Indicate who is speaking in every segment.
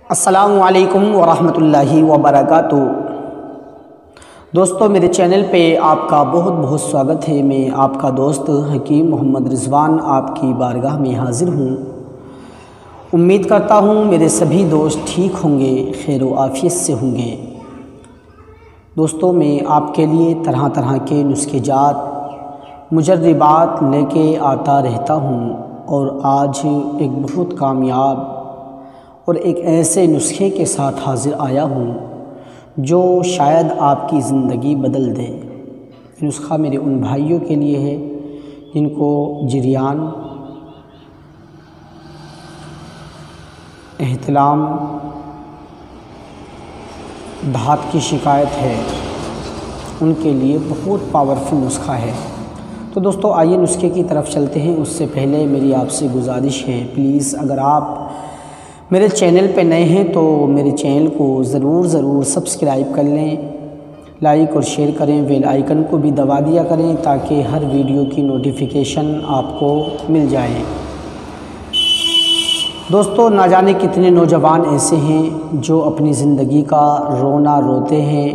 Speaker 1: السلام علیکم ورحمۃ اللہ وبرکاتہ۔ دوستو میرے چینل پہ آپ کا بہت بہت سواگت ہے۔ میں آپ کا دوست حکیم محمد رضوان آپ کی بارگاہ میں حاضر ہوں۔ امید کرتا ہوں میرے سبھی دوست ٹھیک ہوں گے، خیر و عافیت سے ہوں گے۔ دوستو میں آپ کے لیے طرح طرح کے نسخے جات، مجربات لے کے آتا رہتا ہوں، اور آج ایک بہت کامیاب اور ایک ایسے نسخے کے ساتھ حاضر آیا ہوں جو شاید آپ کی زندگی بدل دے۔ یہ نسخہ میرے ان بھائیوں کے لیے ہے جن کو جریان، احتلام، دھات کی شکایت ہے، ان کے لیے بہت پاورفل نسخہ ہے۔ تو دوستو آئیے نسخے کی طرف چلتے ہیں۔ اس سے پہلے میری آپ سے گزارش ہے، پلیز اگر آپ میرے چینل پہ نئے ہیں تو میرے چینل کو ضرور سبسکرائب کر لیں، لائک اور شیئر کریں، بیل آئیکن کو بھی دبا دیا کریں تاکہ ہر ویڈیو کی نوٹیفیکیشن آپ کو مل جائے۔ دوستو نہ جانے کتنے نوجوان ایسے ہیں جو اپنی زندگی کا رونا روتے ہیں،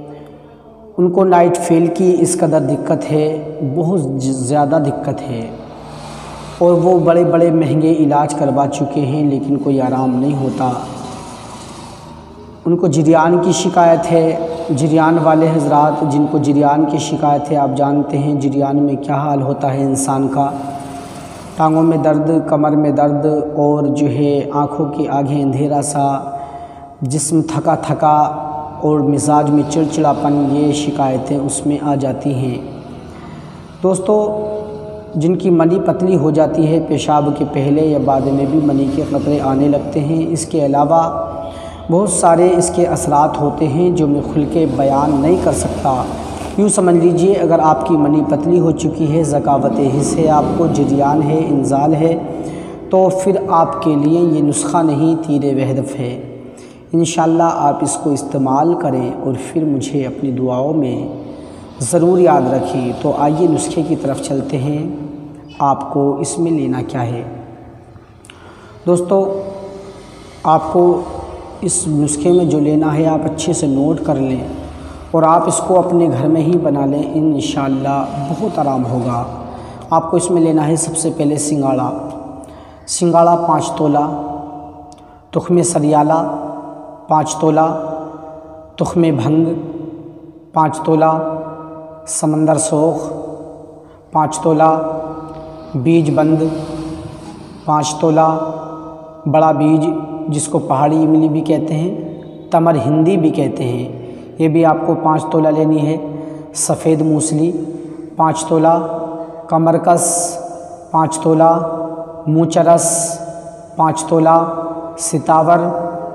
Speaker 1: ان کو نائٹ فیل کی اس قدر دقت ہے، بہت زیادہ دقت ہے، اور وہ بڑے بڑے مہنگے علاج کروا چکے ہیں لیکن کوئی آرام نہیں ہوتا۔ ان کو جریان کی شکایت ہے۔ جریان والے حضرات جن کو جریان کی شکایت ہے، آپ جانتے ہیں جریان میں کیا حال ہوتا ہے انسان کا، ٹانگوں میں درد، کمر میں درد، اور جو ہے آنکھوں کے آگے اندھیرا سا، جسم تھکا تھکا اور مزاج میں چڑچڑاپن، یہ شکایتیں اس میں آ جاتی ہیں۔ دوستو جن کی منی پتلی ہو جاتی ہے، پیشاب کے پہلے یا بعد میں بھی منی کے قطرے آنے لگتے ہیں۔ اس کے علاوہ بہت سارے اس کے اثرات ہوتے ہیں جو میں کھل کے بیان نہیں کر سکتا۔ یوں سمجھ لیجئے اگر آپ کی منی پتلی ہو چکی ہے، ذکاوت حس ہے، آپ کو جریان ہے، انزال ہے، تو پھر آپ کے لیے یہ نسخہ نہیں، تیر وہدف ہے۔ انشاءاللہ آپ اس کو استعمال کریں اور پھر مجھے اپنی دعاؤں میں ضرور یاد رکھیں۔ تو آئیے نسخے کی طرف چلتے ہیں۔ آپ کو اس میں لینا کیا ہے؟ دوستو آپ کو اس نسخے میں جو لینا ہے آپ اچھے سے نوٹ کر لیں اور آپ اس کو اپنے گھر میں ہی بنا لیں، انشاءاللہ بہت آرام ہوگا۔ آپ کو اس میں لینا ہے سب سے پہلے سنگاڑا۔ سنگاڑا 5 تولہ، تخم سریالہ 5 تولہ، تخم بھنگ 5 تولہ، سمندر سوخ 5 تولہ، بیج بند 5 تولہ، بڑا بیج جس کو پہاڑی املی بھی کہتے ہیں، تمر ہندی بھی کہتے ہیں، یہ بھی آپ کو 5 تولہ لینی ہے۔ سفید موسلی 5 تولہ، کمرکس 5 تولہ، موچرس 5 تولہ، ستاور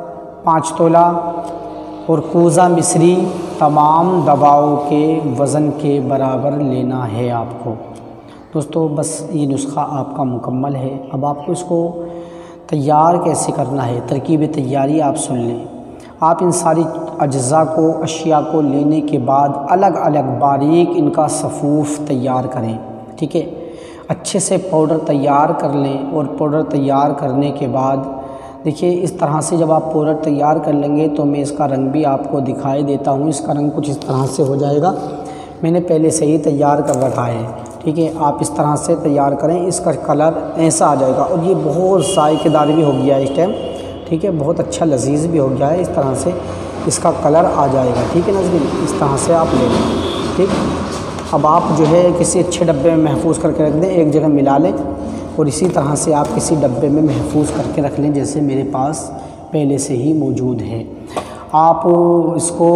Speaker 1: 5 تولہ، اور کوزہ مصری تمام دواؤں کے وزن کے برابر لینا ہے آپ کو۔ دوستو بس یہ نسخہ آپ کا مکمل ہے۔ اب آپ کو اس کو تیار کیسے کرنا ہے، ترکیب تیاری آپ سن لیں۔ آپ ان ساری اجزاء کو، اشیاء کو لینے کے بعد الگ الگ باریک ان کا صفوف تیار کریں، ٹھیک ہے؟ اچھے سے پاؤڈر تیار کر لیں، اور پاؤڈر تیار کرنے کے بعد دیکھیے اس طرح سے جب آپ پاؤڈر تیار کر لیں گے تو میں اس کا رنگ بھی آپ کو دکھائی دیتا ہوں۔ اس کا رنگ کچھ اس طرح سے ہو جائے گا، میں نے پہلے سے ہی تیار کر رکھا ہے، ٹھیک ہے؟ آپ اس طرح سے تیار کریں، اس کا کلر ایسا آ جائے گا، اور یہ بہت ذائقے دار بھی ہو گیا ہے اس ٹائم، ٹھیک ہے؟ بہت اچھا لذیذ بھی ہو گیا ہے، اس طرح سے اس کا کلر آ جائے گا، ٹھیک ہے ناظرین؟ اس طرح سے آپ لے لیں، ٹھیک؟ اب آپ جو ہے کسی اچھے ڈبے میں محفوظ کر کے رکھ دیں، ایک جگہ ملا لیں، اور اسی طرح سے آپ کسی ڈبے میں محفوظ کر کے رکھ لیں جیسے میرے پاس پہلے سے ہی موجود ہے۔ آپ اس کو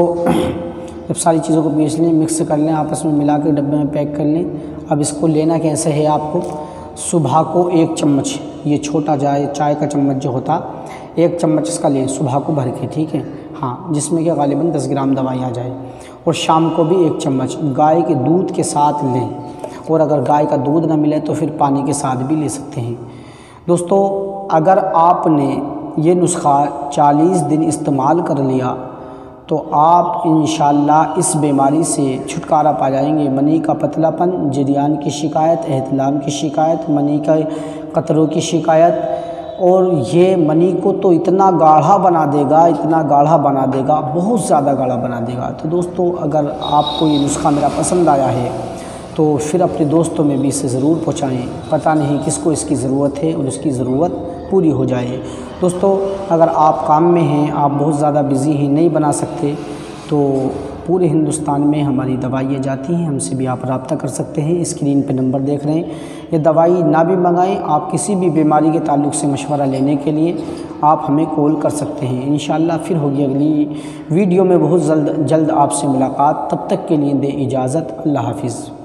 Speaker 1: جب ساری چیزوں کو پیس لیں، مکس کر لیں، آپس میں ملا کے ڈبے میں پیک کر لیں۔ اب اس کو لینا کیسے ہے آپ کو؟ صبح کو 1 چمچ، یہ چھوٹا چائے کا چمچ جو ہوتا، 1 چمچ اس کا لیں صبح کو بھر کے، ٹھیک ہے؟ ہاں، جس میں کہ غالباً 10 گرام دوائی آ جائے، اور شام کو بھی 1 چمچ گائے کے دودھ کے ساتھ لیں، اور اگر گائے کا دودھ نہ ملے تو پھر پانی کے ساتھ بھی لے سکتے ہیں۔ دوستو اگر آپ نے یہ نسخہ 40 دن استعمال کر لیا تو آپ انشاءاللہ اس بیماری سے چھٹکارا پا جائیں گے۔ منی کا پتلا پن، جریان کی شکایت، احتلام کی شکایت، منی کے قطروں کی شکایت، اور یہ منی کو تو اتنا گاڑھا بنا دے گا، اتنا گاڑھا بنا دے گا، بہت زیادہ گاڑھا بنا دے گا۔ تو دوستو اگر آپ کو یہ نسخہ میرا پسند آیا ہے تو پھر اپنے دوستوں میں بھی اسے ضرور پہنچائیں، پتہ نہیں کس کو اس کی ضرورت ہے اور اس کی ضرورت پوری ہو جائے۔ دوستو اگر آپ کام میں ہیں، آپ بہت زیادہ بزی ہیں، نہیں بنا سکتے، تو پورے ہندوستان میں ہماری دوائیاں جاتی ہیں، ہم سے بھی آپ رابطہ کر سکتے ہیں۔ اسکرین پہ نمبر دیکھ رہے ہیں، یہ دوائی نہ بھی منگائیں، آپ کسی بھی بیماری کے تعلق سے مشورہ لینے کے لیے آپ ہمیں کال کر سکتے ہیں۔ انشاءاللہ پھر ہوگی اگلی ویڈیو میں بہت جلد آپ سے ملاقات، تب تک کے لیے دیں اجازت، اللہ حافظ۔